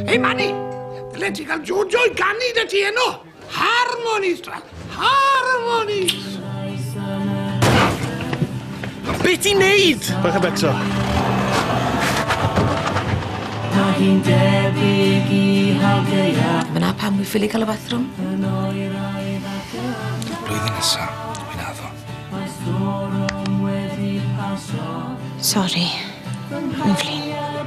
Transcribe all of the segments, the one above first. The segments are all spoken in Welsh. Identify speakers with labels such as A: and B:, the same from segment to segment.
A: Hei, Manny! Dyle ti gael Jojo I ganu dy ti enw? Harmonies, dra. Harmonies!
B: Be ti'n neud?
C: Bach o becso.
D: Fyna pam wi ffili cael y bathroom?
A: Blwyddyn nesa, dwi'n addo.
D: Sorry. Yn flin.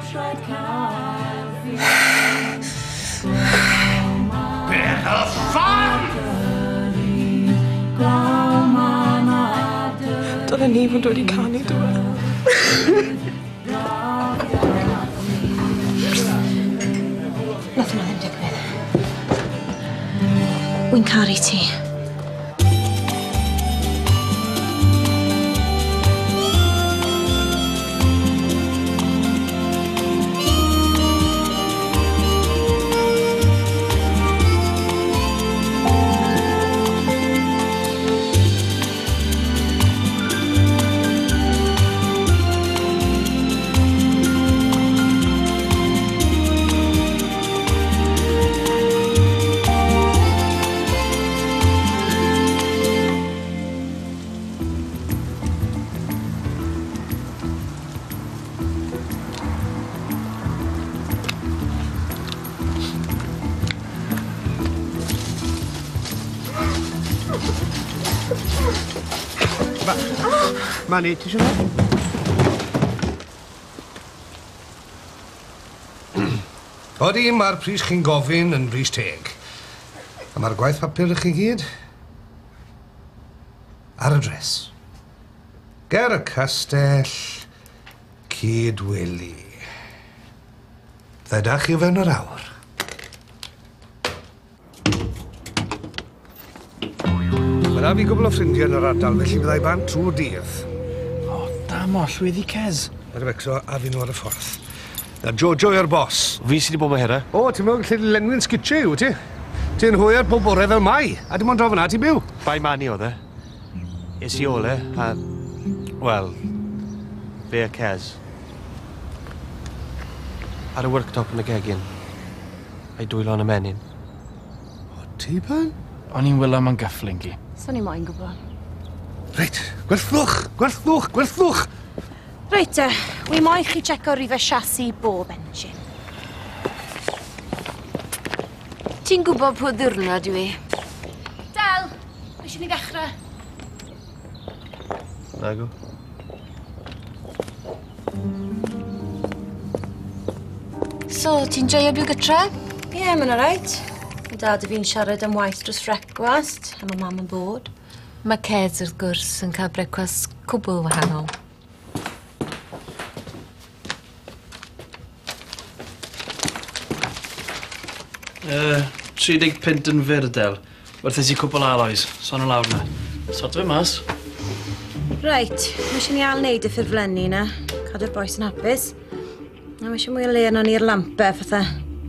A: Beth o ffan!
B: Doedden ni fod wedi canu dwi.
D: Nath hwnna ddim digwydd. Wy'n caru ti.
C: Manny, ti eisiau fe?
A: Odi, mae'r pris chi'n gofyn yn bris teg. A mae'r gwaith papur chi gyd ar y dres. Ger y castell Cydweli. Ddedach chi fewn yr awr. Mae na fi gwbl o ffrindiau yn yr ardal, felly byddai bant trwy'r dydd.
B: O, dam o, llwyddi Cez.
A: Mae'r becso a fi nhw ar y ffordd. Na Jojo yw'r bos.
C: Fi sydd wedi bod mae hera.
A: O, ti'n meddwl lle lenwi'n sgitio yw ti? Ti'n hwyr pob bore fel mai, a dim ond draw fyna ti'n byw.
C: Bai Manny oedd e. Es I ole, a... Wel... Fe a Cez. Ar y worktop yn y gegin. A'i dwylo yn y menyn.
A: O, ti pan?
B: O'n i'n wylo ma'n gyffling gi.
D: So'n i moyn gwybod.
A: Reit, gwerthwch, gwerthwch, gwerthwch!
D: Reit wi moyn chi checo rifau chassi bob engine. Ti'n gwybod pwy ddiwrnod dwi? Del, eisiau ni ddechrau.
C: Nago.
D: So, ti'n joio byw gytre? Ie, ma'n alright. Mae dad fi'n siarad am waith dros frecwast, a mae mam yn bod.
E: Mae Cez wrth gwrs yn cael brecwast cwbl wahanol.
B: 30 pint yn fyrdel. Werthes I cwbl aloes. Son o lawr na. Sort fe mas.
D: Reit, mae eisiau ni ail wneud y ffurflenni na. Cadw'r boes yn hapus. A mae eisiau mwy o le yno ni'r lampau, fatha.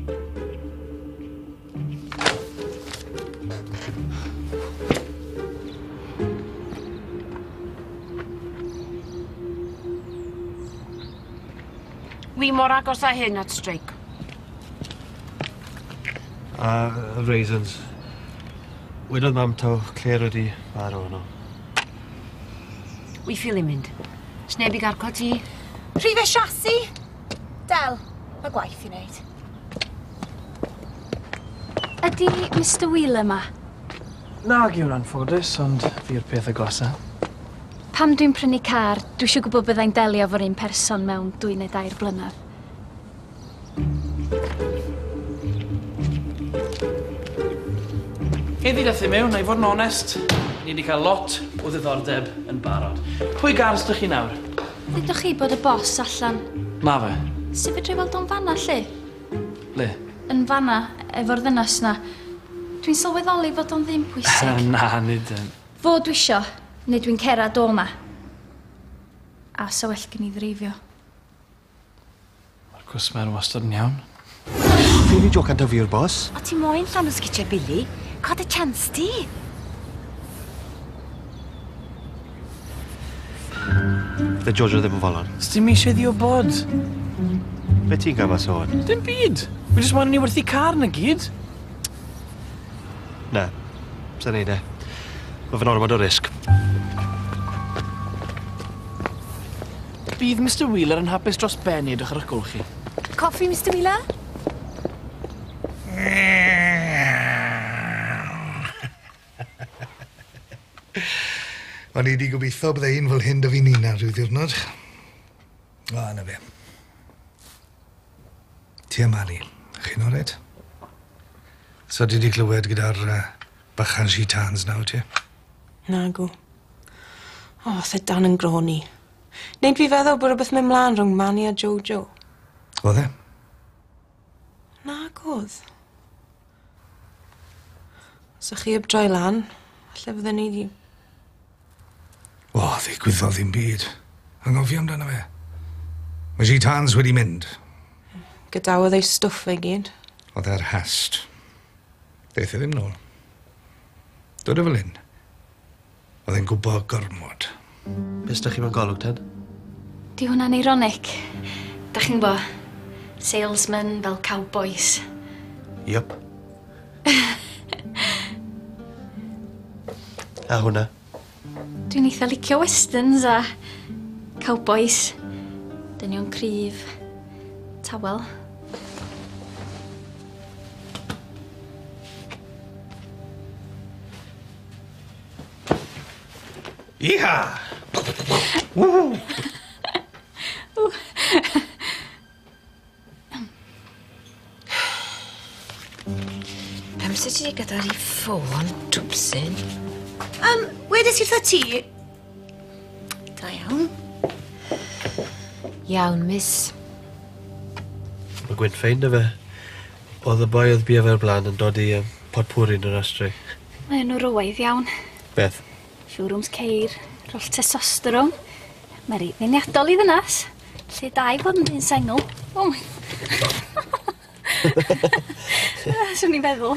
E: Wi mor agos â hyn at streic.
C: A y raisins. Wedodd mam taw Claire wedi farw nhw.
E: Wi ffili mynd. Sneb I garco ti?
D: Rhifau chassi? Del, mae gwaith I wneud.
F: Ydy Mr Wheeler yma?
B: Nag yw'n anffodus, ond fi'r peth y glasa.
F: Pam dwi'n prynu car, dwi eisiau gwybod byddai'n delio fo'r un person mewn 2 neu 2 blynedd.
B: Heddi dath I mewn, na I fod yn onest. Ni wedi cael lot o ddiddordeb yn barod. Pwy gars dych chi nawr?
F: Ddydwch chi bod y boss allan?
B: Ma fe.
F: Sut fedrai weld o'n fanna, lle?
B: Le?
F: Yn fanna, efo'r ddynas na. Dwi'n sylweddoli fod o'n ddim pwysig.
B: Na, nid yn.
F: Fo dwi isio, neu dwi'n cerad o ma. A so well gen I ddreifio.
B: Mae'r cwsmer wastad yn iawn.
C: Fi ni jocan da fi'r bos.
E: O ti moyn llan o sgitio Billy? Cod y chans ti?
C: Fe Jojo ddim yn falon.
B: Sdim eisiau ddi o bod.
C: Be ti'n gael mas o hwn?
B: Dim byd. Fi jyst moyn ni werthu car na gyd.
G: Na, sa'n neud e. Mae fe'n ormod o risg.
B: Bydd Mr Wheeler yn hapus dros ben i edrych ar eich gwl chi.
E: Coffi, Mr Wheeler?
A: O'n i wedi gobeithio bydde un fel hyn da fi'n un ar rhyw ddiwrnod. O, yna fe. Ti a Mari, chi'n ored? So ti wedi clywed gyda'r bachan gitans nawr ti?
H: Nagw. O, oedd e dan yn groni. Neud fi feddwl bod rhywbeth mynd mlaen rhwng Manny a Jojo.
A: Oedd e?
H: Nagodd. Os ych chi heb droi lan, lle fydden ni di...
A: O, ddigwyddodd ddim byd. Angofio amdano fe. Mae gitans wedi mynd.
H: Gadawodd ei stwff ei gyd.
A: Oedd e'r hast. Deith e ddim nôl. Dod o fel hyn. Oedd e'n gwybod gormod.
G: Be ydych chi mewn golwg, Ted?
F: Di hwnna'n ironic. Da chi'n bo, salesmen fel Cowbois.
G: Yup. A hwnna?
F: Dwi'n eitha licio westerns a Cowbois. Dynion cryf. Tawel.
G: Iha!
E: Pam sydd ti gyda'r i ffôn, twpsyn?
D: Wedes i'r ti? Da iawn.
E: Iawn, miss.
G: Mae Gwyn ffein da fe. Oedd y boi oedd bia fe'r blaen yn dod i potpwri yn yr astri.
F: Mae nhw rywaidd iawn.
G: Beth?
F: Showrooms ceir, roll testosteron. Mae reit ddeniadol i ddynas. Lle da i fod yn dyn sengl. O my... Swn i'n feddwl.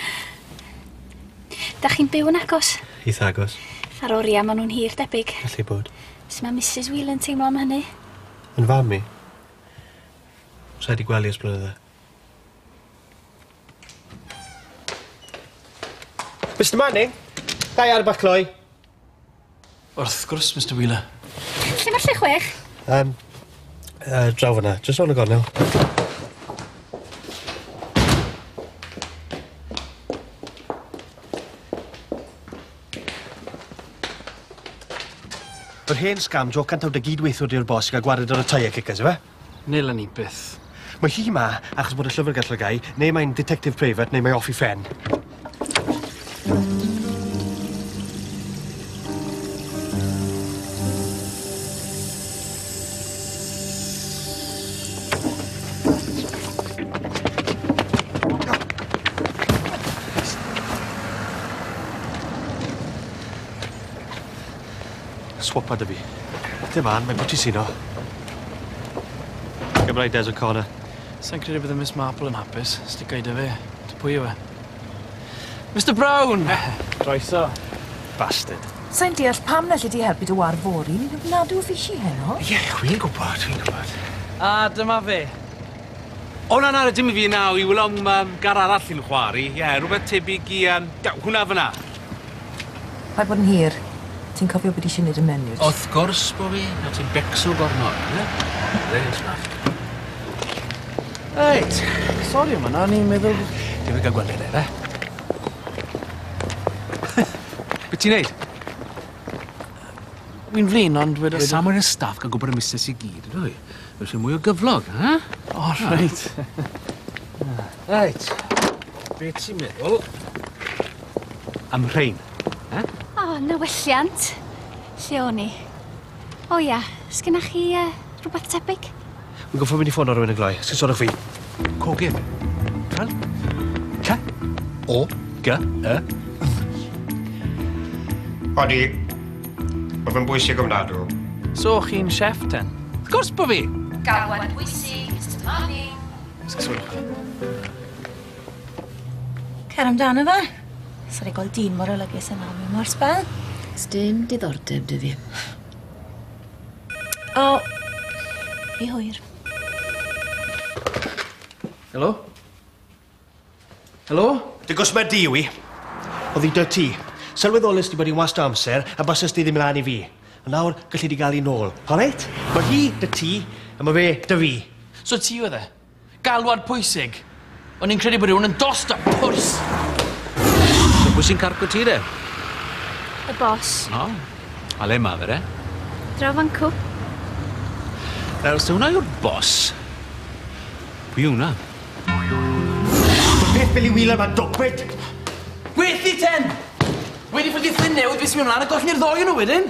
F: Da chi'n byw yn agos?
G: Eitha agos.
F: Ar oriau maen nhw'n hir debyg.
G: Gallu bod.
F: Sut mae Mrs Wheeler yn teimlo am hynny?
G: Yn fam mi? Sa'i di gwely ys blynydde. Mr Manning, dau ar y bacloi.
B: Wrth gwrs, Mr Wheeler.
F: Lle mae'r lle chwech?
G: Draw fyna, jyst o'n y gornel. Yr hen scam, Jo cantawd y gydweithwr di'r bos i gael gwared ar y tyre kickers, yw e?
B: Nil yn i byth.
G: Mae hi ma, achos bod y llyfrgell y gai, neu mae'n detective private, neu mae off i ffen. Swapa dy fi. Dim an, mae'n bwti sy'n o. Gymrau Des O'Connor.
B: Sa'n credu bydd y Miss Marple yn hapus. Sticau dy fe. Dy pwy yw e? Mr Brown! Croeso.
G: Bastard.
I: Sa'n deall pam na lle di helpu dy war fori, nad yw fisi heno?
A: Ie, dwi'n gwybod, dwi'n gwybod.
B: A dyma fe.
J: Hwna'n ar y dim i fi naw i wylo am gar arall i'n chwari. Ie, rhywbeth tebyg i... hwnna fyna.
I: Pa'i bod yn hir. Ti'n cofio beth eisiau gwneud y menyw?
J: Wrth gwrs bo fi, na ti'n becso gormod, ie? Reis na.
B: Reit, sori yma na, ni'n meddwl...
J: Ti'n gael gweld e? Be ti'n neud?
B: Wy'n flin, ond wedi...
J: Sam yn y staff gael gwybod y misys i gyd, ydw i? Felly mwy o gyflog, ha?
B: O, reit.
J: Reit. Be ti'n meddwl? Am rhain, ha?
F: O, newelliant. Lle o'n i? O ia, sgynna chi rhywbeth tebyg?
G: Wy'n goffo mynd i ffôn o rhywun y gloi. Sgyn sôn o fi.
J: Cogyn. Cael? C. O. G. Y.
K: Odi. Mae fe'n bwysig ofnadw.
B: So, chi'n chef ten?
J: Wrth gwrs bo fi.
E: Gawad bwysig, Mr Manning.
D: Cer amdano fe. Sa'n ei gweld dyn mor olygus yna mewn mor sbel.
E: Sdim diddordeb dy fi.
D: O, i hwyr.
B: Helo? Helo?
G: Dy gwsmer di yw i. Oedd hi dy ti. Sylweddolus di bod hi'n wast amser a bysys di ddim lan I fi. A nawr gallu di gael I nôl. Alright? Mae hi dy ti a mae fe dy fi.
B: So ti oedd e? Galwad pwysig. O'n i'n credu bod rhywun yn dost a pwrs.
J: So pwy sy'n carco ti de?
F: Y bos.
J: O, a le ma fe de?
F: Draw fan cw.
J: Nawr, os hwnna yw'r bos, pwy yw hwnna?
G: Mae peth Billy Wheeler ma'n dwbyd.
B: Gwethi ten! Wedi ffydd i ffyn newid fes mi ymlaen a goll ni'r ddoi nhw wedyn.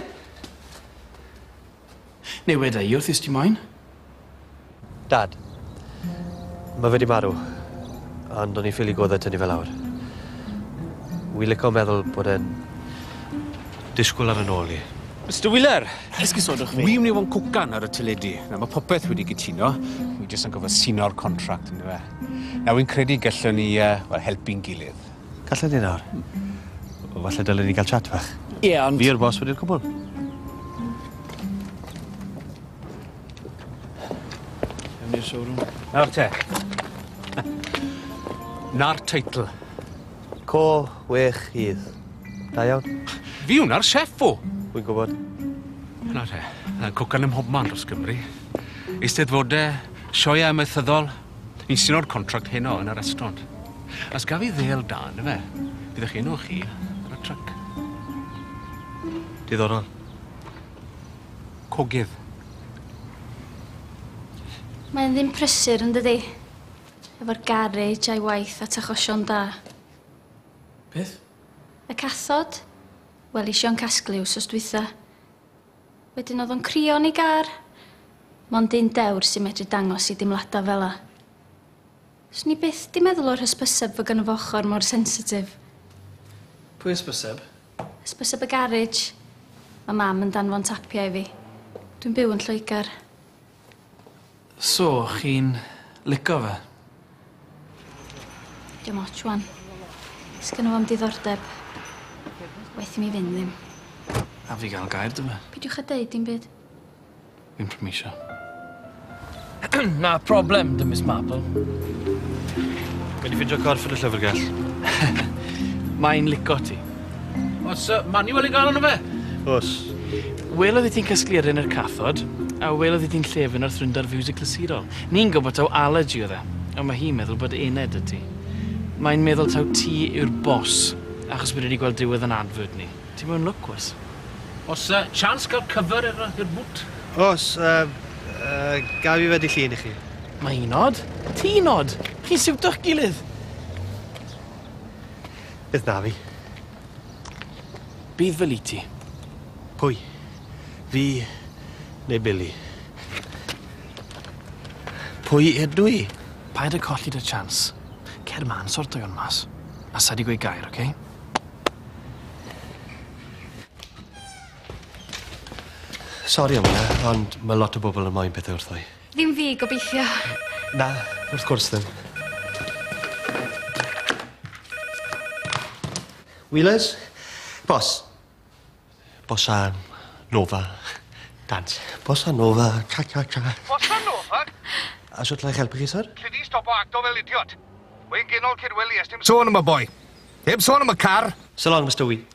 B: Newid e, wrth ys ti moyn?
G: Dad, mae fe di marw, ond o'n i'n ffili goddau tynnu fel awr. Wi licio meddwl bod e'n disgwyl ar yn ôl I.
J: Mr Wheeler,
B: Esgusodwch fi.
J: wi mynd I fod yn cwcan ar y teledu. Na, mae popeth wedi gytuno. Wi jyst yn gofod sino'r contract yn fe. Na, wy'n credu gallwn ni helpu'n gilydd.
G: Gallwn ni nawr? Falle dylen ni gael chat fach.
B: Ie, ond...
G: Fi yw'r bos wedi'r cwbl.
B: Ewn i'r showroom.
J: Nawr te. Na'r teitl.
G: Co, wech, hydd. Da iawn.
J: Fi hwnna'r chef o.
G: Wy'n gwybod.
J: Nawr te. Cwcan ym mhobman dros Gymru. Eisteddfodau, sioia amaethyddol. Ni'n sino'r contract heno yn y restaurant. As gaf I ddeal dan, fe, byddwch chi enw chi ar y tryc.
G: Diddorol.
J: Cogydd.
F: Mae'n ddim prysur yn dydi? Efo'r garage a'i waith a tachosion da.
B: Beth?
F: Y cathod? Wel, isio'n casglu wsos dwytha. Wedyn oedd o'n crio yn ei gar. Mond un dewr sy'n medru dangos I dimlada fel a. Swn I byth di meddwl o'r hysbyseb fo gan y fochor mor sensitif.
B: Pwy ysbyseb?
F: Hysbyseb y garage. Mae mam yn danfon tapia I fi. Dwi'n byw yn Lloegar.
B: So, chi'n lico fe?
F: Dim ots wan. Sgynno fo'm diddordeb. Waith I mi fynd ddim.
B: A fi gael gair dy fe?
F: Pidiwch a deud dim byd.
B: Fi'n promisio. Na problem, dy Miss Marple.
G: Wedi ffindio corff yn y llyfrgell.
B: Mae'n lico ti.
J: Os manual I gael yno fe?
G: Os.
B: Welodd I ti'n casglu ar un yr cathod, a welodd I ti'n llefyn ar thryndar fiwsig clasurol. Ni'n gwybod taw allergy oedd e, ond mae hi'n meddwl bod uned y ti. Mae'n meddwl taw ti yw'r bos, achos bod wedi gweld diwedd yn adfod ni. Ti mewn lwcwas?
J: Os chance gael cyfer i'r bwt?
G: Os, gaf I wedi llun I chi.
B: Mae hi'n od. Ti'n od. Chi'n siwto'ch gilydd.
G: Bydd na fi.
B: Bydd fel I ti.
G: Pwy? Fi neu Billy? Pwy ydw I?
B: Paid y colli dy chance. Cer man sorto o'n mas. A sa di gweud gair, oce?
G: Sori am hynna, ond mae lot o bobl yn moyn pethau wrthoi.
F: Ddim fi gobeithio.
G: Na, wrth gwrs ddim. Wheelers? Bos. Bossa Nova. Dans. Bossa Nova. Cha-cha-cha.
L: Bossa Nova?
G: A sut lai helpu chi, sir?
L: Lle di stop o acto fel idiot? Wy'n gynol Cydweli ys dim...
A: Sôn am y boi. Heb sôn am y car.
G: So long, Mr. Wee.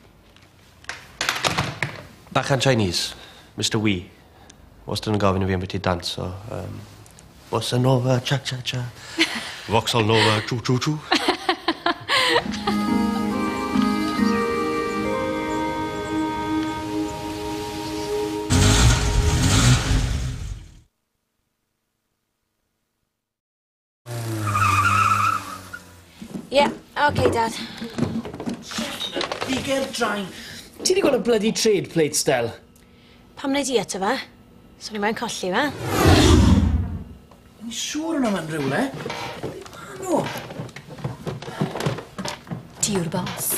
G: Bachan Chinese, Mr. Wee. Wastad yn gofyn I fi am beth I dans, so... Bossa Nova, cha-cha-cha. Vauxhall Nova, choo-choo-choo.
D: Yeah, okay, Dad.
B: Biger drain. Ti wedi gweld y bloody trade plate stel?
D: Pam wneud I eto fe? So ni mae'n colli fe?
B: Ni'n siŵr yna ma'n rhywle. No.
D: Ti yw'r bos.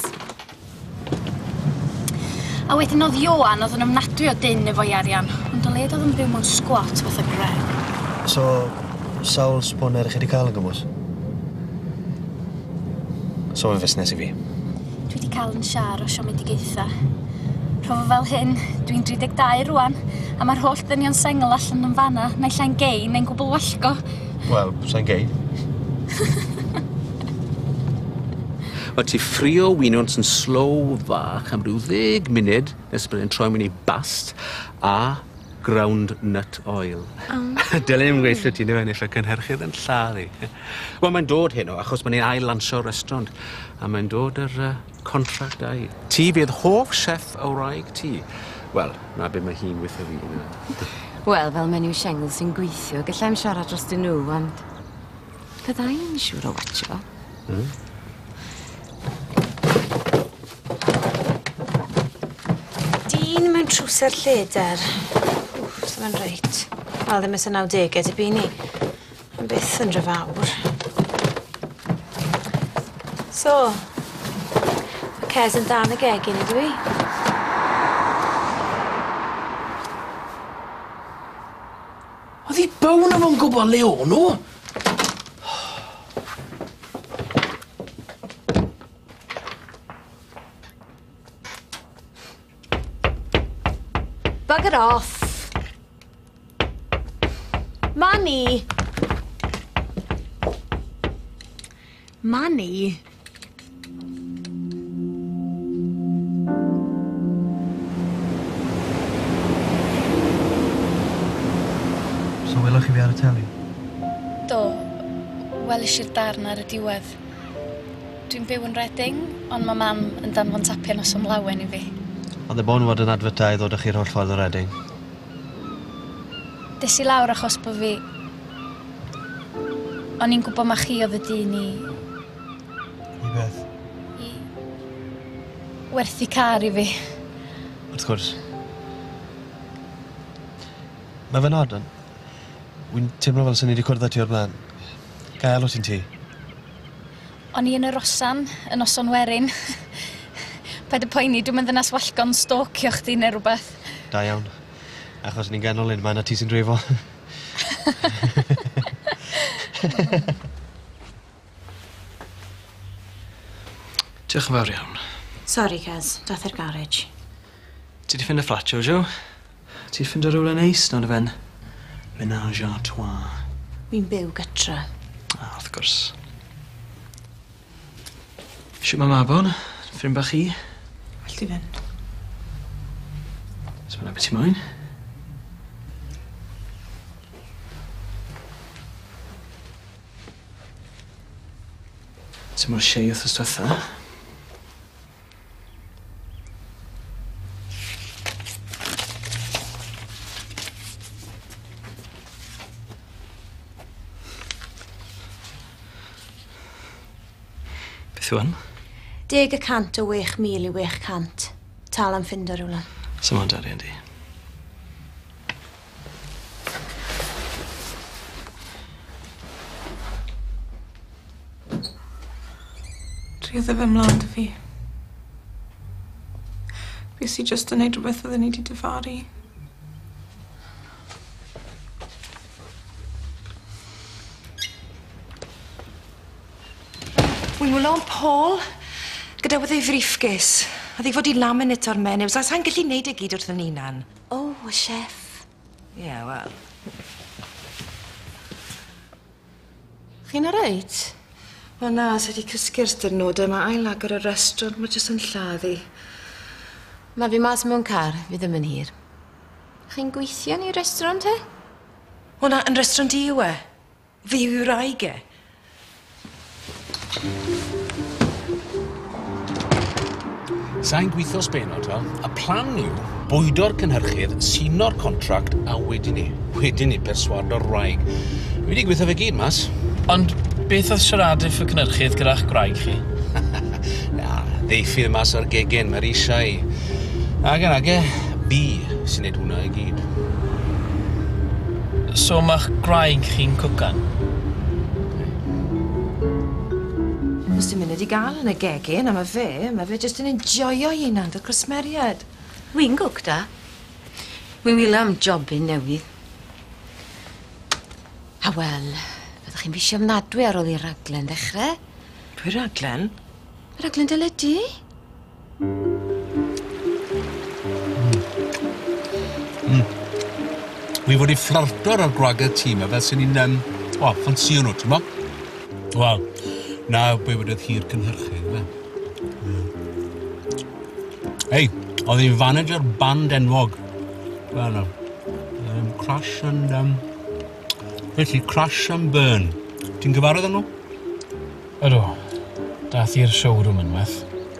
F: A wedyn oedd Ioan oedd yn ymnadwy o dyn efo'i arian, ond o led oedd yn byw mewn sgwat fath o gren.
G: So, sawl sbwner chi wedi cael yn gymwys? So, fe fusnes I fi.
F: Dwi wedi cael yn siar o siomedigaetha. Rho fo fel hyn, dwi'n 32 rwan, a mae'r holl ddynion sengl allan yn fanna, neu lla'n gei, neu'n gwbl wallgo.
G: Wel, sa'n gei.
J: O ti ffrio winons yn slow fach am ryw 10 munud nes bydd e'n troi mewn I bast a ground nut oil. Dylen i'n gweithio ti neu ennill y cynhyrchydd yn lladd I. Wel, mae'n dod heno achos mae'n ail lansio restaurant a mae'n dod yr contract ai. Ti fydd hoff chef o wraig ti. Wel, na beth mae hi'n gweithio fi.
E: Wel, fel menyw siengl sy'n gweithio, gallai'm siarad dros dyn nhw, ond byddai'n siŵr o watcho.
D: Dyn mewn trwser lleder. Wff, mae'n reit. Wel, ddim ys y 90au dy bu ni. Yn byth yn rhyfawr. So, mae Ces yn dan y gegin ydw I.
B: Oedd I bawn am o'n gwybod le o'n nhw?
D: Bugger off. Manny. Manny.
G: So welwch chi fi ar y teli?
F: Do, welish i'r darn ar y diwedd. Dwi'n byw yn Reading, ond mae mam yn danfon tapio nos am lawen I fi.
G: Ond y bon fod yn adfyrtau ddod â chi'r holl ffordd o Reading.
F: Des I lawr achos bod fi... O'n i'n gwybod mae chi oedd y dyn I...
G: I beth?
F: I... werthu car I fi.
G: Wrth gwrs. Mae fe'n od, ond... Wy'n teimlo fel sy'n ni wedi cwrdd â ti o'r blaen. Gael o ti'n ti?
F: O'n I yn y Rosan, yn Noson Werin. Paid y poeni, dwi'n mynd yna swallgon stalcio chdi neu rhywbeth.
G: Da iawn. Achos ni'n ganol un, mae yna ti sy'n drefo.
B: Diolch yn fawr iawn.
D: Sorry, Ces. Dath i'r garage.
B: Ti di ffind y fflat, Jojo? Ti di ffind y rhywle neis, non y fen? Ménage à trois.
D: Mi'n byw gytra.
B: Wrth gwrs. Siw mae Mabon? Ffrind bach I?
H: All ti fynd.
B: So yna beth ti moyn? Ti'n mor shei wrth ystwetha? Beth yw yn?
D: 10% o 6,000 I 600. Tal am ffindo rhywle.
B: So ma'n dari yndi.
H: Triodd fy mlaen dy fi. Bys I just yn neud rhywbeth fydden ni wedi difaru. Wy'n wylo am Paul, gyda wedd ei briefcase. Oedd ei fod I laminate o'r menyw, so sa'n gallu neud e gyd wrth yn unan.
D: Oh, y chef.
H: Ie, wel.
D: Chi'n reit?
H: Wel na, sa di cysgu'r styrnodau, mae ail agor y restaurant, mae jyst yn lladdu.
E: Mae fi mas mewn car, fi ddim yn hir. Chi'n gweithio yn I restaurant he?
H: Hwna, yn restaurant I yw e. Fi yw'r wraig e.
J: Sa'n gweithio sbenod, a plan yw bwydo'r cynhyrchydd, sino'r contract a wedyn ni perswado'r wraig. Fi wedi gweithio fe gyd mas.
B: Ond beth oedd siaradau y cynhyrchydd gyda'ch gwraig chi?
J: Na, ddeiffydd mas o'r gegin, mae'r eisiau. Ag fi sy'n neud hwnna I gyd.
B: So ma'ch gwraig chi'n cwcan?
H: Os ti'n mynd I gael yn y gegin, a mae fe jyst yn enjoyo hunan, dy cwsmeriad.
E: Wy'n gwg da. Wy'n wylo am jobyn newydd. A wel, fyddwch chi'n fisio ofnadwy ar ôl i'r raglen ddechrau.
H: Pwy raglen?
E: Y raglen dyledu.
J: Wi fod I fflarto'r ar gwragedd tîm fel sy'n ni'n, ffansio nhw, ti'n mo? Wel, na be wedodd hi'r cynhyrchydd, fe. Ei, oedd ei manager band enwog. Wel, Crash and... Felly, Crash and Burn. Ti'n gyfarwydd â nhw?
B: Ydw. Dath i'r showroom unwaith.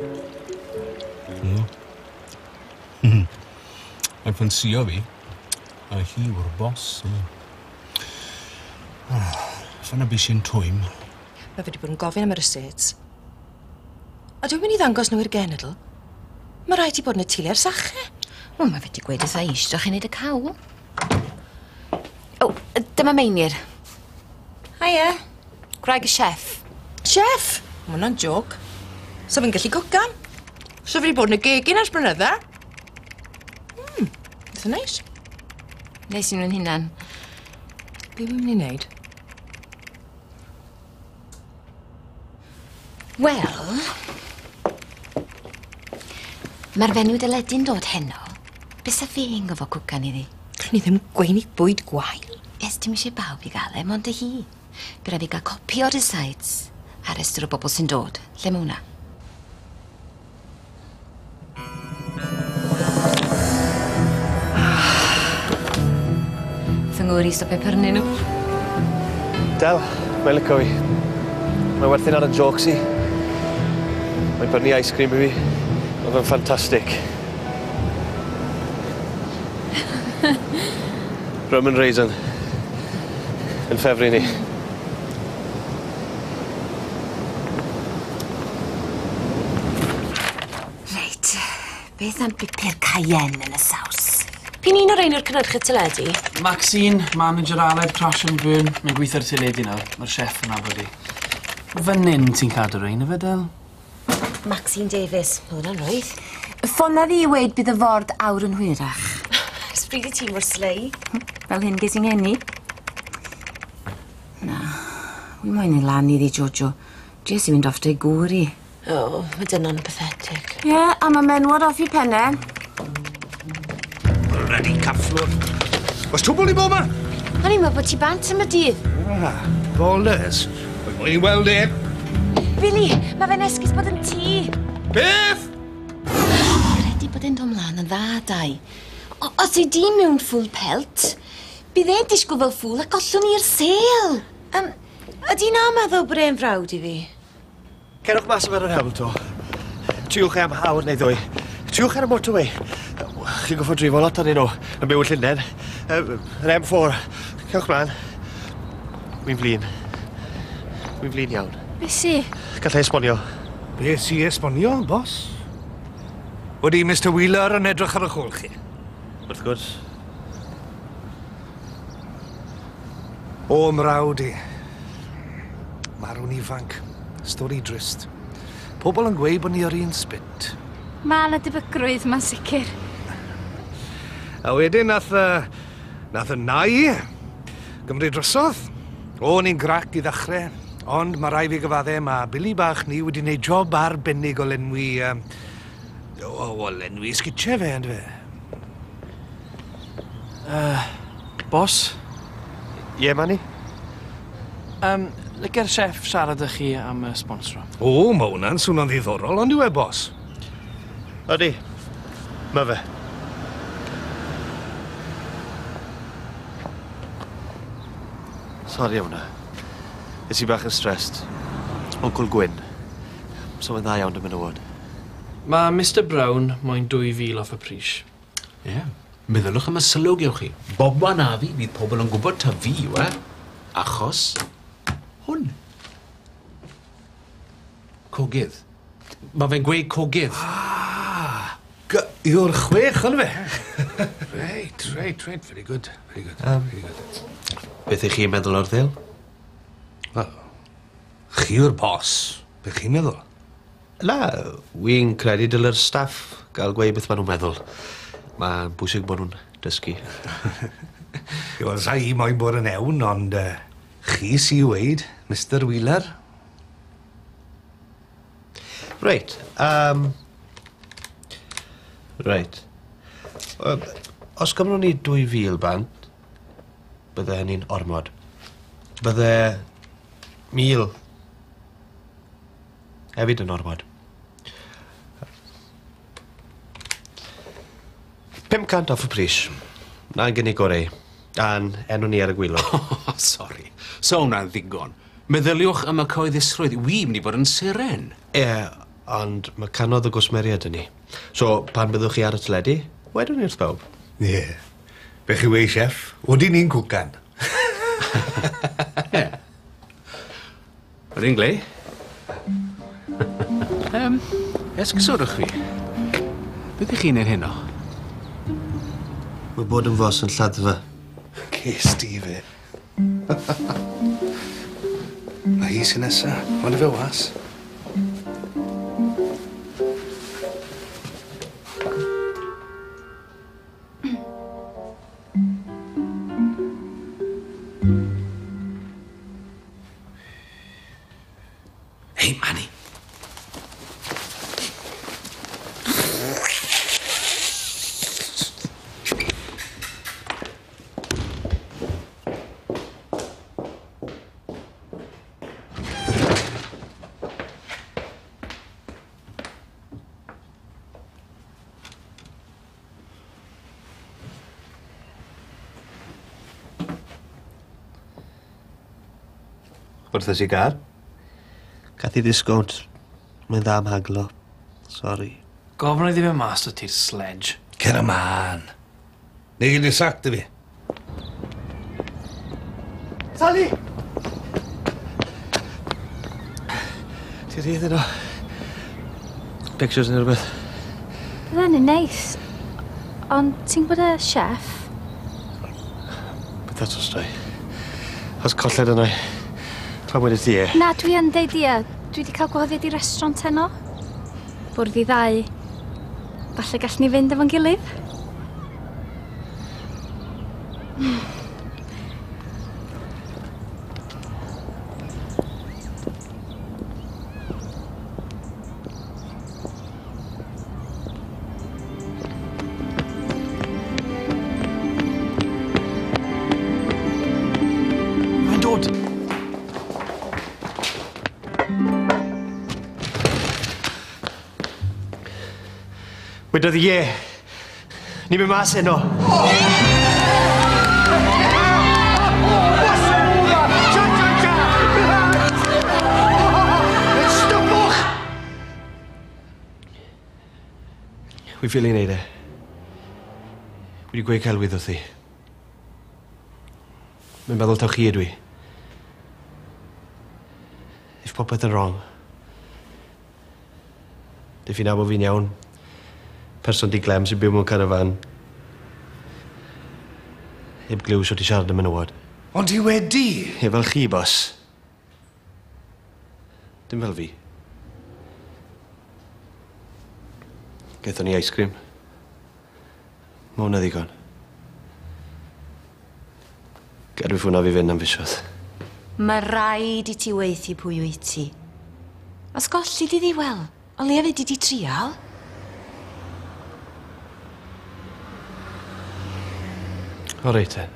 J: Mae'n ffansio fi. A hi yw'r bos. Fana bys i'n twym.
I: Mae fe wedi bod yn gofyn am y receipts. A dwi'n mynd i ddangos nhw i'r genedl. Mae rhaid i bod yn y tili ar sache.
E: O, mae fe wedi gweud wrtha eistedd chi'n neud y cawl. O, dyma Meinir.
H: Haia.
E: Graig y chef.
I: Chef? Mae hwnna'n joc. So fi'n gallu cwcan. So fi wedi bod yn y gegin ars blynydda. Eitha neis.
E: Neis i nhw'n hunan.
I: Be fi'n mynd i wneud?
E: Wel... Mae'r fenyw dyledu'n dod heno. Bys a fe'n gofo cwcan iddi?
I: Cyn i ddim gweinig bwyd gwael.
E: Es dim eisiau bawb i gael mond y hi. Bydd fi gael copi o'r receipts a restr o bobl sy'n dod. Lle mae hwnna? Thangwr i stopio pyrnu nhw.
G: Del, mae'n licio fi. Mae'n werthu'n ar y jocs i. Mae'n byrnu ice cream i fi. Mae fe'n ffantastig. Rum and raisin. Yn ffefru ni.
E: Reit, beth am bipur cayenne yn y saws?
H: Pi'n un o'r ein o'r cynhyrchu teledu?
B: Maxine, manager Aled, Crash and Burn. Mae'n gweithio'r teledu nawr. Mae'r chef yn abod i. Fan hyn ti'n cadw rein, y fe, Del?
E: Maxine Davies, oedd hwnna'n rwydd. Ffona fi i weid bydd y ford awr yn hwyrach.
H: Ysbryd i ti mor slei.
E: Fel hyn ges i'n ngeni. Na, wy moyn i lan iddi, Jojo. Jes i fynd off dy gŵr i.
H: O, mae dyna'n pathetic.
E: Ie, a mae menwod off i penne.
A: Ready, cafflwr. Oes twbl i bod ma?
E: O'n i'n meddwl bod ti bant am y dydd.
A: Boulders. Wy'n mwyn i weld e.
E: Billy, mae fe'n esgus bod yn tŷ.
A: Beth?
E: Redi bod e'n dod mlaen yn dda, dau. Os ei di mewn ffwl pelt, bydd e'n disgwyl fel ffwl a gollwn i'r sêl.
H: Ydy na meddwl bod e'n frawd i fi?
G: Cerwch mas am yr hewl, to. Triwch am hawr neu ddwy. Triwch ar y motorway. Chi'n goffo drifo lot arnyn nhw yn byw yn Llundain. Yr M4. Cewch mlaen. Wy'n flin. Wy'n flin iawn.
F: Be si?
G: Gallai esbonio.
A: Be si esbonio, bos? Wedi Mr Wheeler yn edrych ar y chwl chi?
G: Wrth gwrs.
A: O mrawd i. Marw'n ifanc. Stori drist. Pobl yn gweud bod ni ar un sbit.
F: Mae na dybygrwydd, mae'n sicr.
A: A wedyn nath y nai gymryd drysodd. O'n i'n grac i ddechrau. Ond mae rai fi gyfaddau, mae Billy bach ni wedi gwneud job arbennig o lenwi... o lenwi sgitche fe, ynddo fe?
B: Bos?
G: Ie, Manny?
B: Lyca'r chef siarad â chi am y sponsro.
A: O, mae hwnna'n swnio'n ddiddorol, ond yw e, bos?
G: Ydy. Mae fe. Sori am hwnna. Is i bach yn stressed. Oncl Gwyn. So fe'n dda iawn dy menywod.
B: Mae Mr Brown moyn 2,000 off y pris.
J: Ie. Meddylwch am y sylw gewch chi. Bob wan a fi, bydd pobl yn gwybod ta fi, yw e? Achos... hwn. Cogydd. Mae fe'n gweud cogydd.
A: Yw'r 6, ond fe? Reit, very good, very good, very good.
G: Beth ych chi'n meddwl o'r ddil?
A: Wel, chi yw'r bos. Beth chi'n meddwl?
G: Na, wy'n credu dylai'r staff gael gweud beth maen nhw'n meddwl. Mae'n bwysig bod nhw'n dysgu.
A: Wel, sa i moyn bod yn ewn, ond chi sy'n weid, Mr Wheeler.
G: Reit, Reit. Os gymrwn ni 2,000 bant, bydde hynny'n ormod. Bydde 1,000 hefyd yn ormod. 500 off y pris. Na'n gynnig gorau. A'n enw ni ar y gwylod.
J: Oh, sori. So hwnna'n ddigon. Meddyliwch am y coeddusrwydd. Wi mynd i bod yn seren.
G: Ond mae canodd y gwsmeriad yn ni. So, pan byddwch chi ar y teledu, wedwn ni wrth bawb.
A: Be chi wei, chef? Oeddi ni'n cwcan.
J: Yr un gle? Esgysodwch fi. Beth ych chi'n neud heno?
G: Mae bod yn fos yn lladdfa.
A: Ces di fe. A hi sy'n nesa. Ond y fe was. Hei, Manny.
G: Wrth i gar? Gath i disgownt. Mae'n dda am haglo. Sorry.
B: Gofyn oedd i fe mas o ti'r sledge.
A: Cer y man. Neu gyd i'r sac dy fi.
G: Sally! Ti'n rhydd yno? Pictures yn rhywbeth.
F: Bydde'n yn neis. Ond ti'n bod y chef?
G: Beth at os dwi? Os colled yna. Pan wedi ti e?
F: Na, dwi yn deud ia. Dwi wedi cael gwahoddiad i restaurant heno. Bwrdd i ddau. Falle gall ni fynd efo'n gilydd?
B: Mae'n dod.
G: Wedodd i e. Ni'n mynd mas heno. Wi ffili neud e. Wedi gweud celwydd wrth i. Mae'n meddwl taw chi ydw i. If popeth yn wrong. If fi'n abo fi'n iawn. Person di glem sy'n byw mewn carafan. Heb gliw sio ti siarad am menywod.
A: Ond i wedi?
G: Fel chi, bos. Dim fel fi. Gaethon ni ice cream. Ma' hwnna ddigon. Gadw ffwna fi fynd am fisoedd.
I: Mae rhaid i ti weithi pwy wyt ti. Os golli di ddiwel, o leia fe di trial?
G: O reit te.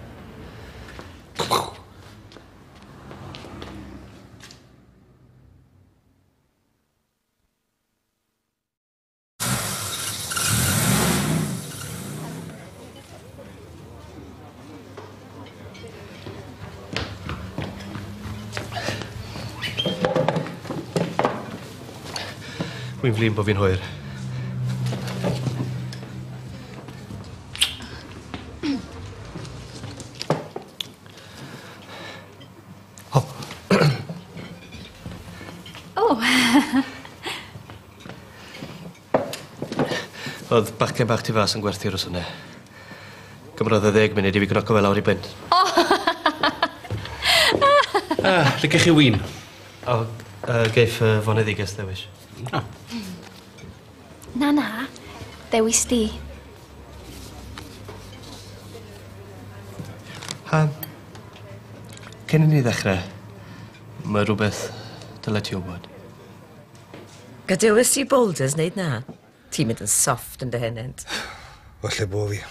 G: Wy'n flin bod fi'n hwyr. Oedd bachgen bach ti fas yn gwerthu'r os yna. Gymrodd 10 munud i fi gnoco fel awr i bynd.
J: Licech chi win?
G: Geiff foneddigaeth ddewis.
F: Na. Dewis di.
G: Cyn i ni ddechrau, mae rhywbeth dyle ti wybod.
I: Gadewis i boulders neud na? Ti'n mynd yn soft yn dehennent.
A: Falle bo fi.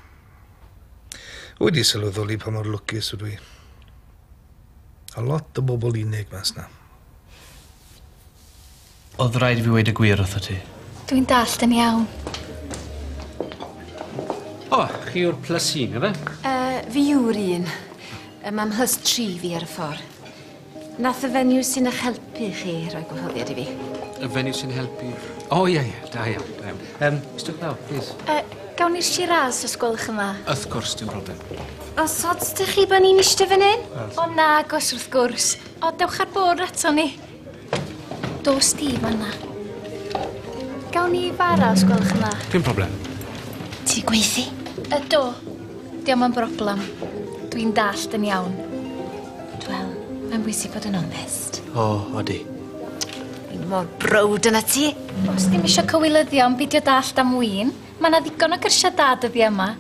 A: Wedi sylweddoli pa mor lwcus ydw i. A lot o bobl unig mas na.
G: Oedd rhaid i fi weid y gwir wrtho ti.
F: Dwi'n dallt yn iawn.
J: Chi yw'r plus 1, efe?
E: Fi yw'r un. Mam hys 3 fi ar y ffordd. Nath y fenyw sy'n eich helpu chi roi gwahoddiad I fi.
J: Y fenyw sy'n helpu... O, ie, da iawn. Stwch naw, please.
F: Gawn ni'r Shiraz os gwelwch yma.
J: Wrth gwrs, dim problem.
E: Os ots dych chi bod ni'n eistedd fan hyn?
F: O na, gos wrth gwrs. O, dewch ar bord eto ni. Do Steve yna. Gawn ni fara os gwelwch yma.
J: Dim problem.
E: Ti gweithi?
F: Do. Diolch yn broblem. Dwi'n dallt yn iawn.
E: Wel, mae'n bwysig bod yn onest.
G: O, odi.
E: Fi'n mor browd yna ti.
F: Os dim eisiau cywilyddio am beidio dallt am wyn, mae yna ddigon o gyrsiau dad yddi yma.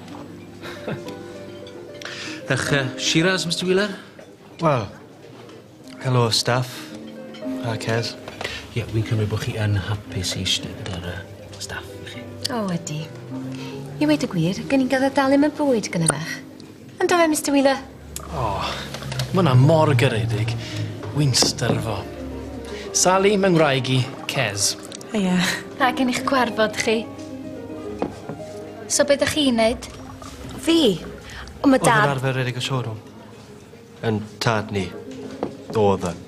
J: Eich Shiraz, Mr Wheeler?
G: Wel, helo staff. A Ces.
J: Ie, wy'n cymryd bod chi yn hapus I eistedd gyda'r staff chi.
E: O, ydi. I weid y gwir, gen i'n gael dal im y bwyd gyda fach. Ynddo fe, Mr Wheeler?
B: O, mae hwnna mor garedig. Wy'n styrfo. Sally, mewn ngwraig I, Ces.
H: Ie.
F: A gen i'ch gwarfod chi. So beth ydych chi'n neud?
E: Fi? O, mae
G: Oedd yn
E: dad...
G: arfer redig y siorwm. Yn tad ni. Oedd yn.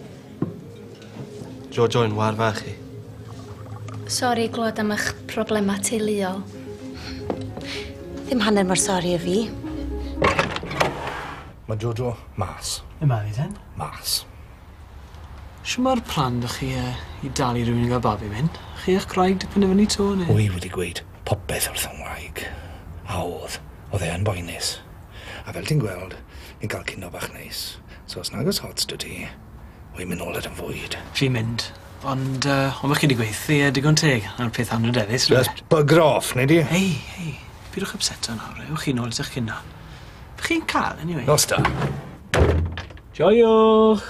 G: Jo'n war fach chi.
F: Sori glwad am eich problemau teuluol.
E: Ddim hanner mor sori o fi.
A: Mae Jojo mas.
B: Yma ni ten.
A: Mas.
B: Siw mae'r plan dych chi I dalu rhywun I gael babi mynd? Chi eich craig dipyn efo ni to, neu?
A: Wy wedi gweud popeth wrth yn waig. A oedd e'n boenus. A fel ti'n gweld, ni'n cael cino bach neis. So os nag os hots dwi ti, wy'n mynd nôl at yn fwyd.
B: Fi'n mynd. Ond mae chi wedi gweithio digon teg ar peth anrydeddus.
A: Just bugger off, neu di?
B: Hei. Bydwch upseto nawr, ewch chi nôl i'ch cynna. Fy chi'n cael, anyway.
A: Nos da.
B: Joiwch!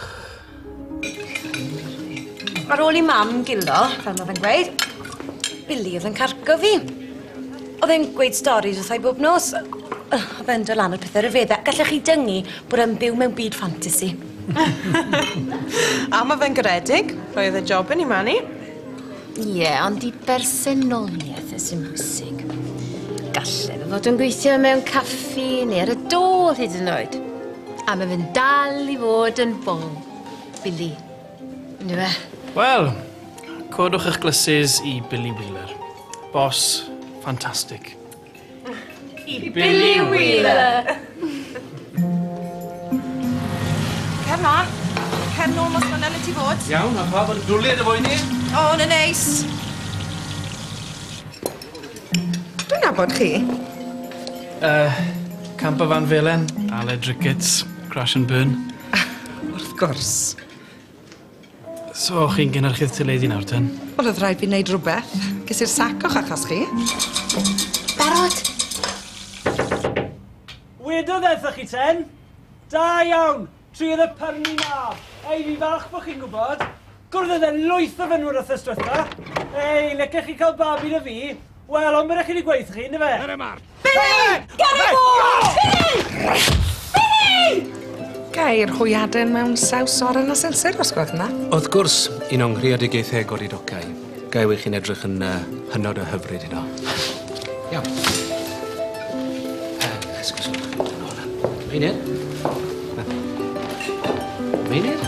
I: Ar ôl I mam gilo, fel mae fe'n gweud, Billy oedd yn cargo fi. Oedd e'n gweud storis wrthai bob nos. Oedd e'n dod lan o'r pethau rhyfeddau. Gallech chi dyngu bod e'n byw mewn byd ffantasi.
H: A mae fe'n garedig. Roedd y job yn I mani.
E: Ie, ond I bersonoliaeth sy'n bwysig. Galle fe fod yn gweithio mewn caffi neu ar y dôl hyd yn oed. A mae fe'n dal I fod yn bol. Billy. Ynddo fe?
B: Wel, codwch eich glysus I Billy Wheeler. Bos, ffantastig.
F: I Billy Wheeler!
I: Cer ma. Cer nôl mas fan yna ti fod.
J: Iawn, a pa bod yn dwliad y fwy ni?
I: O, na neis. Dwi'n nabod chi.
B: Camper Van Felen, Aled Ricketts, Crash and Burn.
I: Wrth gwrs.
B: So, chi'n gynnyrchydd tyledu nawr ten?
I: Wel, oedd rhaid fi wneud rhywbeth. Ges i'r sac o'ch achos chi.
E: Barod!
M: Wedodd eithaf chi ten? Da iawn! Triodd y pyrnu mab. Ei, fi falch bod chi'n gwybod. Gwrdd e'n lwyth o fenwyr wrth ystwytha. Ei, lecech chi cael babi na fi? Wel, ond byddech chi wedi gweithio chi, na fe?
A: Yr ymar.
I: Billy! Gary Moore! Billy! Billy! Gair hwyadau mewn saws oren a sensor os gweld yna.
J: Wrth gwrs, un o'n greadigaethau goridocau. Gael eich chi'n edrych yn hynod o hyfryd yno. Iawn. Esguswch. Meinid. Meinid.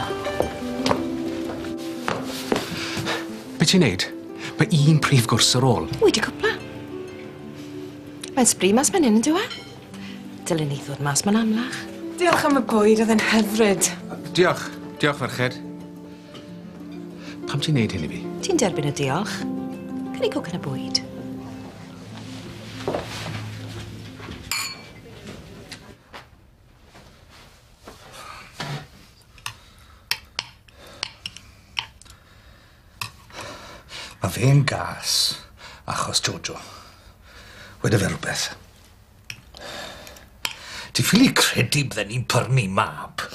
J: Be ti'n neud? Mae un prif gwrs ar ôl.
I: Wedi cwpla. Mae'n sbri mas fan hyn yn dywa. Dylen ni ddod mas ma'n amlach.
H: Diolch am y bwyd, oedd yn hyfryd.
J: Diolch. Diolch, ferched. Pam ti'n neud hyn I fi?
I: Ti'n derbyn y diolch. Can I cook yn y bwyd?
A: Mae fe'n gas achos Jojo. Weda fe rhywbeth. Ti ffili credu bydden ni'n pyrnu mab.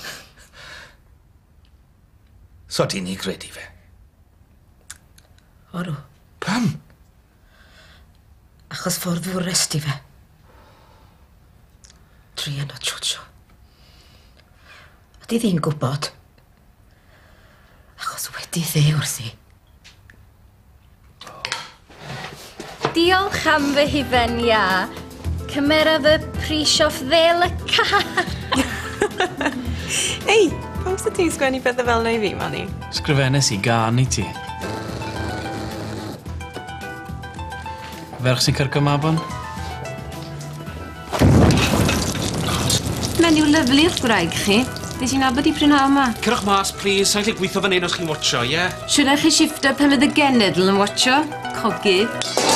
A: So ti'n ni credu fe?
I: Orw.
A: Pam?
I: Achos ffordd fwr resti fe. Drian o Jojo. Ydy ddi'n gwybod. Achos wedi dde wrthi.
F: Diolch am fy hufen ia. Cymera fy pris off ddel y car.
H: Ei, pam sy'n ti'n sgwennu pethau fel na I fi, Manny?
B: Sgrifennes I gan I ti. Ferch sy'n cyrco mabon?
E: Menyw lyflu o'ch gwraig chi. Dys i'n abod I prynhaw yma.
J: Cyrwch mas, please. Sa'n gallu gweithio fan hyn os chi'n watcho, ie?
E: Siwr eich chi shifto pan fydd y genedl yn watcho? Cogydd.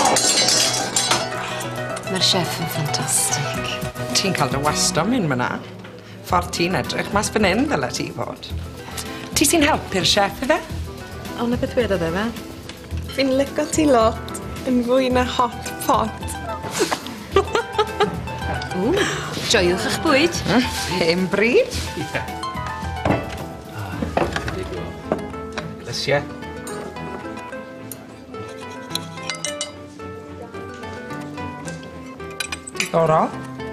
E: Mae'r chef yn ffantastig.
N: Ti'n cael dy wastio mynd myna. Ffordd ti'n edrych mas fan hyn ddyle ti fod. Ti sy'n helpu'r chef, ife?
H: Ond y beth wedodd fe? Fi'n licio ti lot yn fwy na hot pot.
E: Joiwch eich bwyd.
N: Hen bryd?
J: Ie. Glysiau.
N: Diddorol.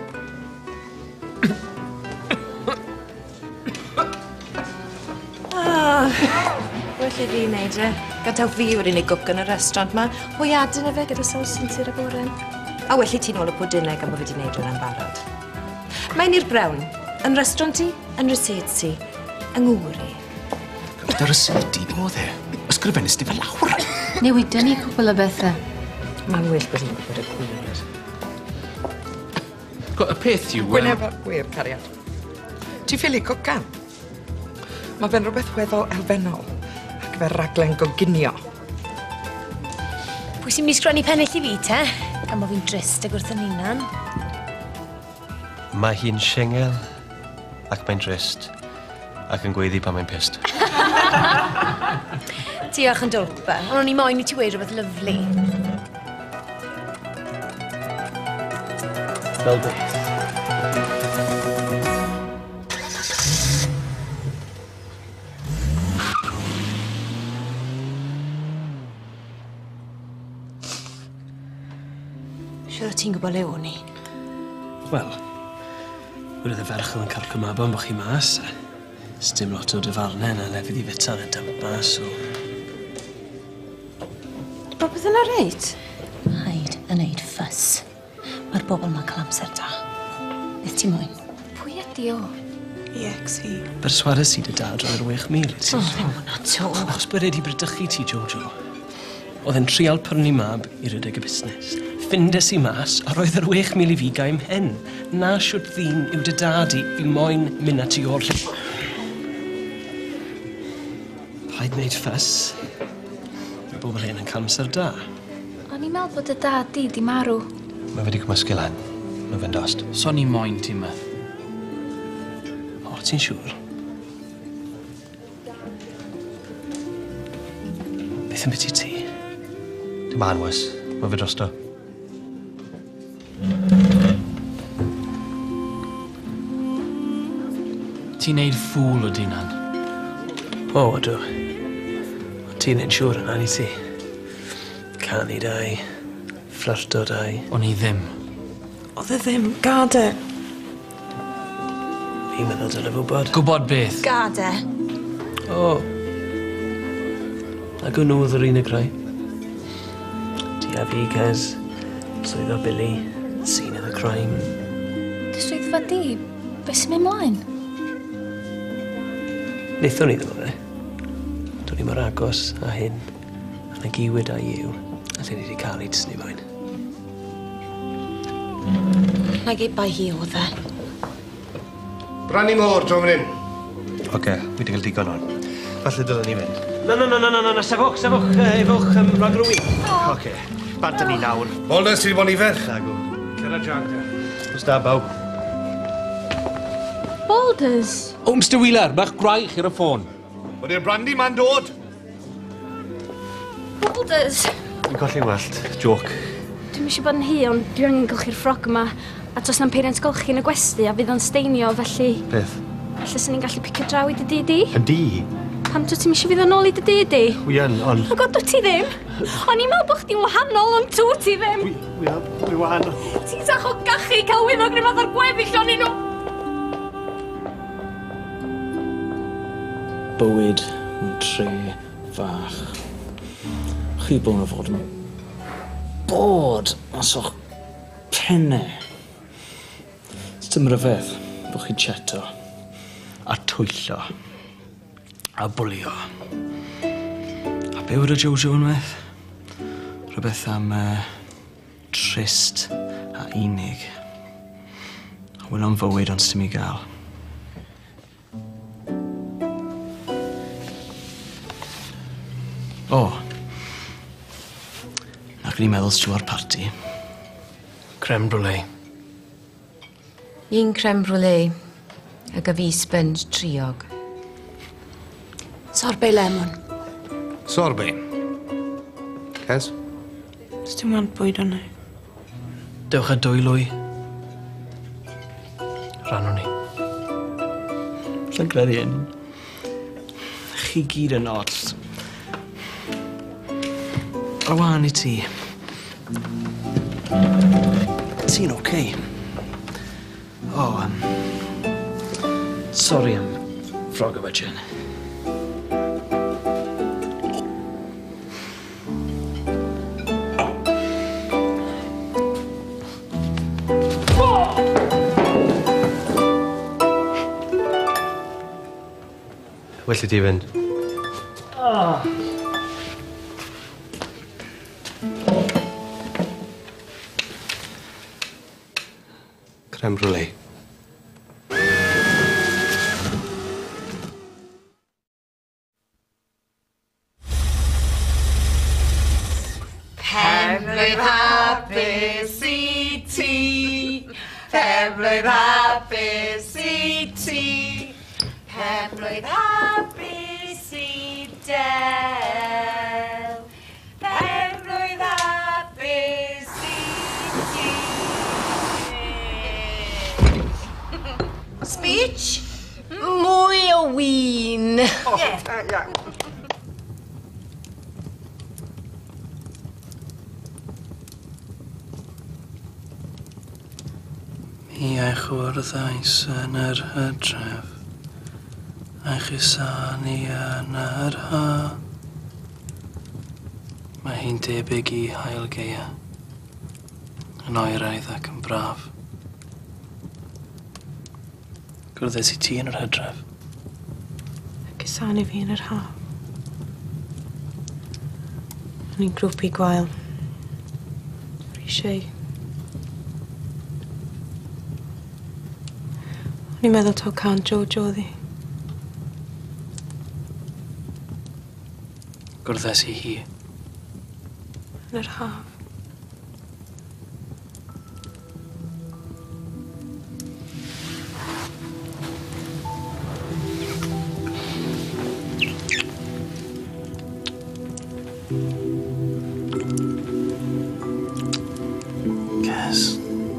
I: Well I fi wneud e. Gadael fi yw'r unig gwc yn y restaurant ma. Hwyadyn e fe gyda saws sintir y boren. A well I ti nôl y pwdinau gan bod fi wedi wneud rhywun am barod. Mae'n i'r brawn. Yn restaurant ti, yn rysyd ti, yng ngwri.
J: Dy rysyd I oedd e. Ysgrifennes di fel lawr.
E: Newidon ni cwbl o bethau.
N: Mae'n well bod hi'n gwybod y gwir.
J: Y peth yw...
N: Gwyneb o'r gwir, cariad. Ti ffili cwcan? Mae fe'n rhywbeth weddol elfennol ac fe raglen goginio.
I: Pwy sy'n mis sgrennu pennill I fi, te? Gan bod fi'n drist ag wrth yn unan.
G: Mae hi'n siengel ac mae'n drist ac yn gweiddi pan mae'n pist.
I: Diolch yn dwlpa, ond o'n I moyn I ti weid rhywbeth lyflu.
G: Fel beth?
I: Siwr o ti'n gwybod le o'n I?
O: Wel, wedodd y ferch yn carco mabon bo chi mas. Sdim lot o dyfarnau na lefydd I fita yn y dymp mas, so...
I: Robert yn reit? Haid yn neud ffys. Mae'r bobl ma'n cael amser da. Beth ti moyn?
F: Pwy ydi o?
H: EXE.
O: Berswadas I dy dad roi'r 6,000 I ti.
I: O, ddim hwnna to.
O: Achos bod e wedi brydychu ti, Jojo. Oedd e'n trial prynu mab I rydeg y busnes. Ffindes I mas a roedd yr 6,000 I fi gael mhen. Na siwt ddyn yw dy dad I, fi moyn mynd at I o'r lle. Paid wneud ffys. Mae bobl hyn yn cael amser da.
F: O'n i'n meddwl bod y dad di marw.
G: Mae wedi cymysgu lan. Mae fe'n dost.
B: So ni moyn ti myth.
O: O, ti'n siŵr? Beth yn beth I ti?
G: Dim anwys. Mae fe drosto.
B: Ti'n neud ffwl o dinan?
O: O, ydw. Ti'n neud siŵr yna ni ti. Canu dau. Fflyrto dau.
B: O'n I ddim.
H: Oedd e ddim. Gad e.
O: Fi'n meddwl dyle gwybod.
B: Gwybod beth?
I: Gad e.
O: O. Ac o'n nhw oedd yr un y greu. Ti a fi, Cez. Swydd o Billy. Scene of the crime.
F: Dy swyddfa di? Be sy'n mynd mlaen?
O: Neithon ni ddim o fe. Do'n ni mor agos a hyn. A na giwyd a yw. A lle ni wedi cael ei dysgu moyn.
I: Na gei bai hi oedd e.
A: Branni môr, dro fan hyn.
G: Oce, fi wedi cael digon o'n. Falle dylwn ni fynd.
O: Na, sefwch, efwch, rhag rwy.
G: Oce, bant ni nawr.
A: Boldes, ti wedi bod nifer?
G: Nagw.
A: Cyra Jack, te.
G: Os da, bawb.
F: Boulders?
J: O, Mr Wheeler, bach graich ar y ffôn.
A: Bod i'r brandy ma'n dod?
F: Boulders?
G: Yn colli wallt, joc.
F: Dwi'n eisiau bod yn hi, ond dwi angen golchi'r ffrog yma. A dos na'n peiriant golchi yn y gwesti a fydd o'n steinio, felly...
G: Beth?
F: Felly sy'n ni'n gallu picio draw I dy didi.
G: Yn di?
F: Pam dwi ti'n eisiau fydd o'n ôl I dy didi?
G: Wi yn, ond...
F: O god, dwi ti ddim. O'n i'n meddwl bod chdi'n wahanol, ond dwi ti ddim.
G: Wi wahanol.
F: Ti'n sach o gachu cael wyddog rhyw fath o'r gweddill o'n nhw.
O: Bywyd yn tre fach. Chi bod yn fod yn bod os o'ch penne. Sim ryfedd bod chi cheto, a twyllo, a bwlio. A be wyd o Jojo yn meth? Rhywbeth am trist a unig. A wyl o'n fywyd ond sdim i gael. O, na gyn i meddwl stiw ar parti. Creme brulee.
E: Un creme brulee, a gafi sponge triog.
H: Sorbet lemon.
A: Sorbet. Kes?
H: Dim ond bwyd o'na.
O: Dewch a 2 lwy. Rannwn ni. Llygred i un. Chi gyd yn ots. A wan i ti. Ti'n oce? O, sori am ffrog o fydgen.
G: Well ti fynd. Creme brulee.
P: Pen-blwydd hapus i ti, pen-blwydd hapus i ti, pen-blwydd hapus i Del, pen-blwydd hapus i ti.
E: Speech? Mwy o win.
O: Mi eich wrddais yn yr hydref, eich isanu yn yr ha. Mae hi'n debyg I hael geia, yn oeraidd ac yn braf. Gwrddes I ti yn yr hydref.
H: Ac isanu fi yn yr ha. O'n i'n grwpi gwael. Risiau. O'n i'n meddwl taw can Jojo ddi.
O: Gwrddes I hi.
H: Yn yr haf.
O: Kes.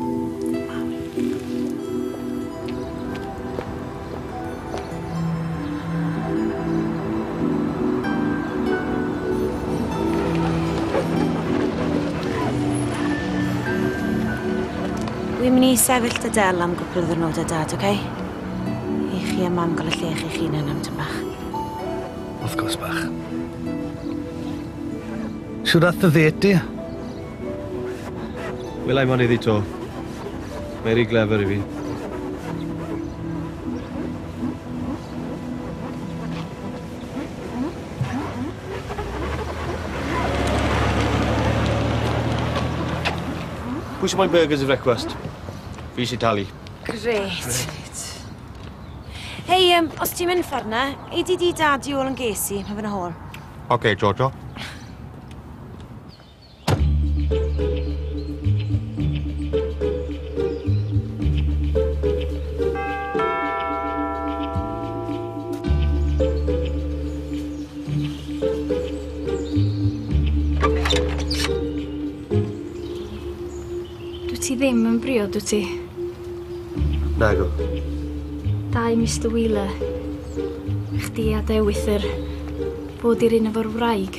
I: Wi'n mynd I sefyll dy Del am gwbl o ddwrnodau dad, oce? I chi a mam gael y llech eich hunan am tym bach.
A: Wrth gwrs bach. Siwr ath dy ddet di?
G: Wel, I'm on iddi to. Very clever I fi. Pwy sy'n moyn burgers for breakfast? Fi sy'n talu.
I: Gret. Hei, os ti'n mynd ffordd na, ei di dad I ôl yn gesi, mae fe'n y hôl.
K: Okay, Jojo.
F: Dwi ti ddim yn brio, dwi ti?
G: Nago.
F: 2 Mr Wheeler. Chdi a dewis bod i'r un efo'r wraig.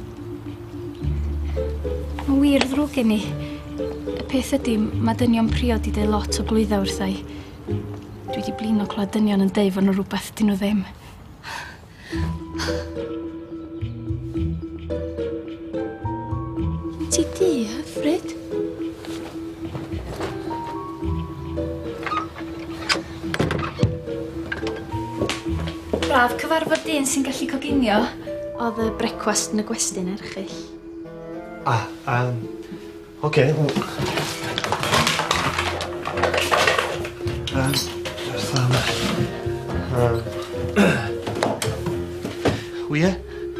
F: Mae'n wir ddrwg gen I. Y peth ydy, mae dynion priod I deud lot o glwydda wrthai. Dwi di blino clywed dynion yn deud fan o rhywbeth dyn nhw ddim. Ti di, hyfryd? braf cyfarfod dyn sy'n gallu coginio. Oedd y brecwast yn y gwestiwn erchill.
G: Oce. Wie?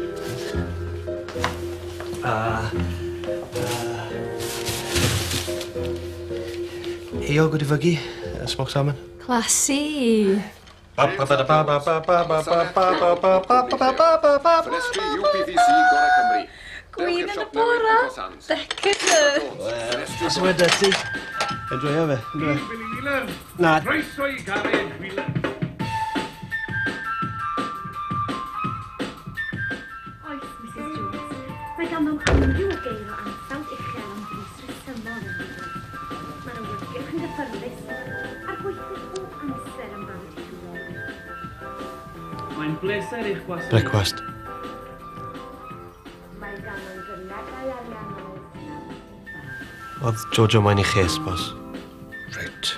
G: Eog wedi fygu, smoked salmon.
F: Classy.
Q: Ffenestri UPVC Gorau Cymru.
F: Gwyn yn y bora. Decadent.
O: Os wedi ti.
G: Enjoyo fe.
L: Wheeler.
G: Na.
L: Croeso i Gareth Wheeler.
R: Oes, Mrs Jones. Mae ganddo'n amryw o geir o ansawdd uchel am bwys resymol yn ymwneud. Mae'n awyrgylch yn gyffyrddus a'r gweithio bob amser am barod i chwilio.
B: Mae'n bleser eich gwasanaeth.
G: Brecwast.
R: Mae ganddo'n gynadau ariannol.
G: Oedd Jojo moyn i ches, bos.
A: Reit.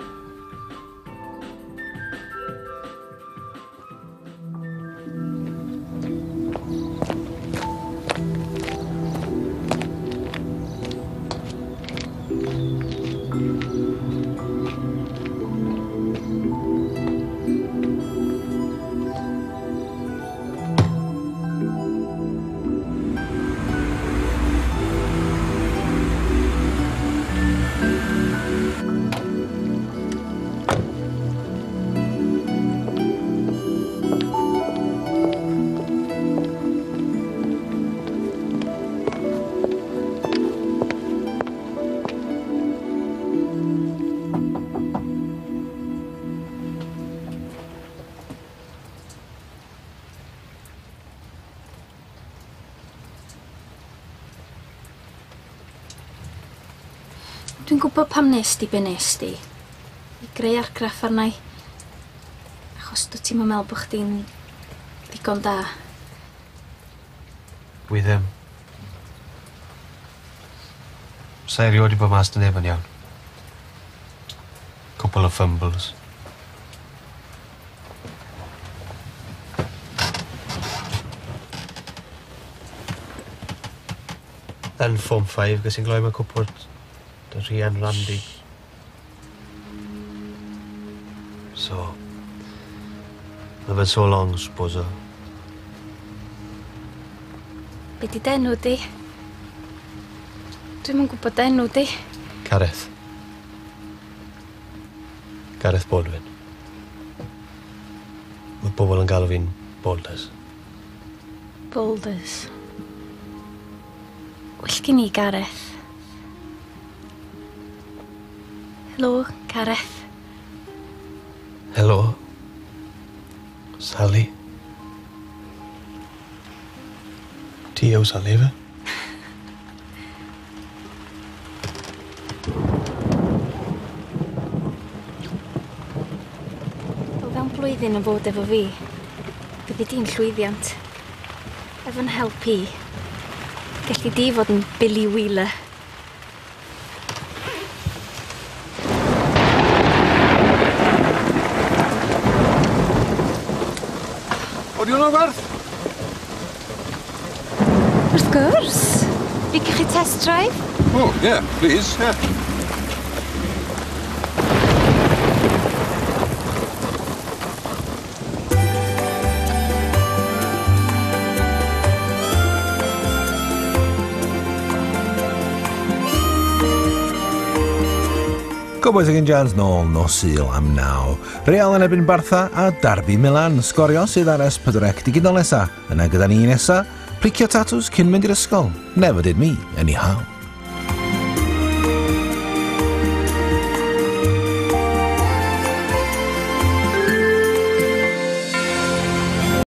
F: Dwi'n gwybod pam nes di be nes di. I greu argraff arna i. Achos dwi ti'n meddwl bod chdi'n ddigon da.
G: Wi ddim. Sa erioed i bod mas na neb yn iawn. Couple of fumbles. Yn Form 5, gys i'n gloi mewn cwpwr dy rhian Randy. So, mae fe'n so long, suppose o.
F: Be di denw di? Dwi'm yn gwybod enw di.
G: Gareth. Gareth Baldwin. Mae bobl yn galw fi'n Boulders.
F: Boulders. Well gen i Gareth. Helo, Gareth.
G: Helo. Sally. Ti yw Sally fe?
F: O fewn blwyddyn yn fod efo fi, byddi di'n llwyddiant. Efo'n helpu, gallu di fod yn Billy Wheeler.
L: O, di hwnna'n werth?
F: Wrth gwrs. Fi chi test drive?
L: Oh, yeah, please, yeah.
S: Cowbois ag Injans nôl nos Sul am 9. Real yn erbyn Bartha a Derby Milan. Sgorio sydd ar S4C digidol nesa. Yna gyda ni nesa, plicio tatws cyn mynd i'r ysgol. Never did me, anyhow.